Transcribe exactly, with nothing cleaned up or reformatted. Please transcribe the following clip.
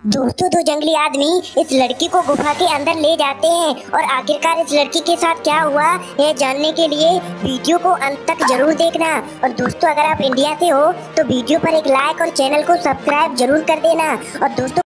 दोस्तों दो जंगली आदमी इस लड़की को गुफा के अंदर ले जाते हैं और आखिरकार इस लड़की के साथ क्या हुआ यह जानने के लिए वीडियो को अंत तक जरूर देखना। और दोस्तों अगर आप इंडिया से हो तो वीडियो पर एक लाइक और चैनल को सब्सक्राइब जरूर कर देना। और दोस्तों